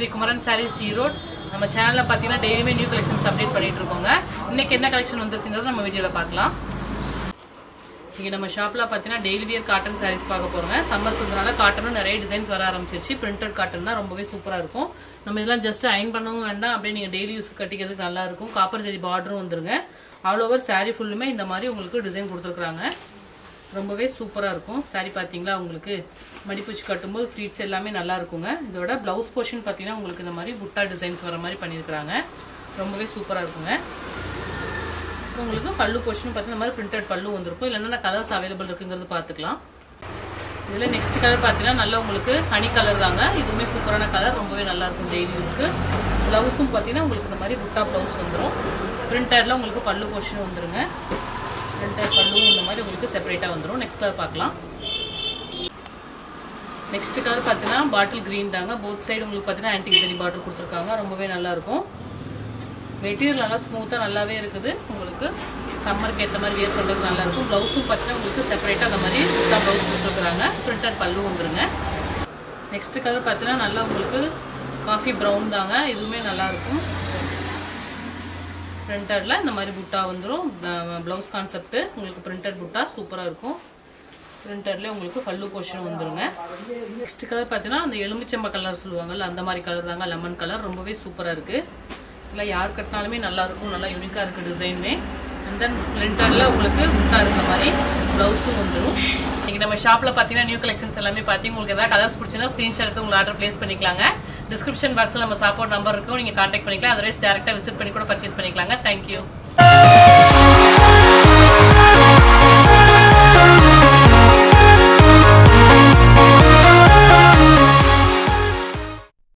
Sri Kumaran Sarees Erode. நம்ம சேனல்ல பாத்தீங்கன்னா டெய்லியுமே நியூ கலெக்ஷன்ஸ் அப்டேட் பண்ணிட்டு இருக்கோங்க. இன்னைக்கு என்ன கலெக்ஷன் வந்திருக்குங்கறத நம்ம வீடியோல பார்க்கலாம். இங்க நம்ம ஷாப்ல பாத்தீங்கன்னா டெய்லி வியர் காட்டன் sarees பார்க்க போறோங்க. சம்மர் சீசனால காட்டனும் நிறைய டிசைன்ஸ் வர ஆரம்பிச்சிருச்சு. பிரிண்டட் காட்டன் தான் ரொம்பவே சூப்பரா இருக்கும். நம்ம இதெல்லாம் ஜஸ்ட் அயன் பண்ணவும் வேண்டாம், அப்படியே நீங்க டெய்லி யூஸ் கட்டிக்கிறதுக்கு நல்லா இருக்கும். காப்பர் ஜரி பார்டரும் வந்துருங்க. ஆல் ஓவர் saree ஃபுல்லுமே இந்த மாதிரி உங்களுக்கு டிசைன் கொடுத்திருக்காங்க. ரொம்பவே சூப்பரா இருக்கும். saree பாத்தீங்களா, உங்களுக்கு மடிப்புச்சு கட்டும்போது ஃப்ளீட்ஸ் எல்லாமே நல்லா இருக்குங்க. இதோட ப்ளவுஸ் போர்ஷன் பாத்தீங்கன்னா உங்களுக்கு இந்த மாதிரி புட்டா டிசைன்ஸ் வர மாதிரி பண்ணிருக்காங்க. ரொம்பவே சூப்பரா இருக்குங்க. உங்களுக்கு பல்லு போர்ஷன் பாத்தீங்கன்னா இந்த மாதிரி பிரிண்டட் பல்லு வந்திருக்கும். இல்லன்னா கலர்ஸ் அவைலபிள் இருக்குங்கிறது பாத்துக்கலாம். இதுல நெக்ஸ்ட் கலர் பாத்தீங்கன்னா நல்லா உங்களுக்கு ஹனி கலர் தாங்க. இதுவுமே சூப்பரான கலர், ரொம்பவே நல்லா இருக்கும் டெய்லி யூஸ்க்கு. ப்ளவுஸும் பாத்தீங்கன்னா உங்களுக்கு இந்த மாதிரி புட்டா ப்ளவுஸ் வந்துரும். பிரிண்டட்ல உங்களுக்கு பல்லு போர்ஷன் வந்துருங்க. பிரிண்டட் பல்லு இந்த மாதிரி உங்களுக்கு செப்பரேட்டா வந்துரும். நெக்ஸ்ட் கலர் பார்க்கலாம். நெக்ஸ்ட் கலர் பாத்தீங்கன்னா பாட்டில் கிரீன் தாங்க. போத் சைடு உங்களுக்கு பாத்தீங்கன்னா ஆன்டிக் ஜரி பார்டர் கொடுத்திருக்காங்க. ரொம்பவே நல்லா இருக்கும். மெட்டீரியல் நல்லா ஸ்மூத்தா நல்லாவே இருக்குது. உங்களுக்கு சம்மருக்கு ஏற்ற மாதிரி வேர் பண்றதுக்கு நல்லா இருக்கும். ப்ளவுஸும் பாத்தீங்கன்னா உங்களுக்கு செப்பரேட்டா அந்த மாதிரி புட்டா ப்ளவுஸ் கொடுத்திருக்காங்க. பிரிண்டட் பல்லு வந்துருங்க. நெக்ஸ்ட் கலர் பாத்தீங்கன்னா நல்லா உங்களுக்கு காஃபி ப்ரௌன் தாங்க. இதுவுமே நல்லா இருக்கும். பிரிண்டட்ல இந்த மாதிரி புட்டா வந்துரும். ப்ளவுஸ் கான்செப்ட் உங்களுக்கு பிரிண்டட் புட்டா சூப்பரா இருக்கும். பிரிண்டட்ல உங்களுக்கு பல்லு போர்ஷன் வந்துருங்க. நெக்ஸ்ட் கலர் பாத்தீங்கன்னா அந்த எலுமிச்சம்பழ கலர் சொல்லுவாங்கல்ல, அந்த மாதிரி கலர் தாங்க. லெமன் கலர் ரொம்பவே சூப்பரா இருக்கு. இல்ல யார் கட்டினாலுமே நல்லா இருக்கும். நல்லா யூனிக்கா இருக்கு டிசைனுமே. அண்ட் தென் பிரிண்டட்ல உங்களுக்கு புட்டா இருக்க மாதிரி ப்ளவுஸும் வந்துரும். இன்னைக்கு நம்ம ஷாப்ல பாத்தீங்கன்னா நியூ கலெக்ஷன்ஸ் எல்லாமே பாத்தீங்க. உங்களுக்கு ஏதாவது கலர்ஸ் பிடிச்சினா ஸ்கிரீன்ஷாட் எடுத்து உங்க ஆர்டர் பிளேஸ் பண்ணிக்கலாங்க. டிஸ்கிரிப்ஷன் பாக்ஸ்ல நம்ம சப்போர்ட் நம்பர் இருக்கும், நீங்க கான்டாக்ட் பண்ணிக்கலாம். அதர்வைஸ் டைரக்டா விசிட் பண்ணி கூட பர்ச்சேஸ் பண்ணிக்கலாங்க. தேங்க்யூ.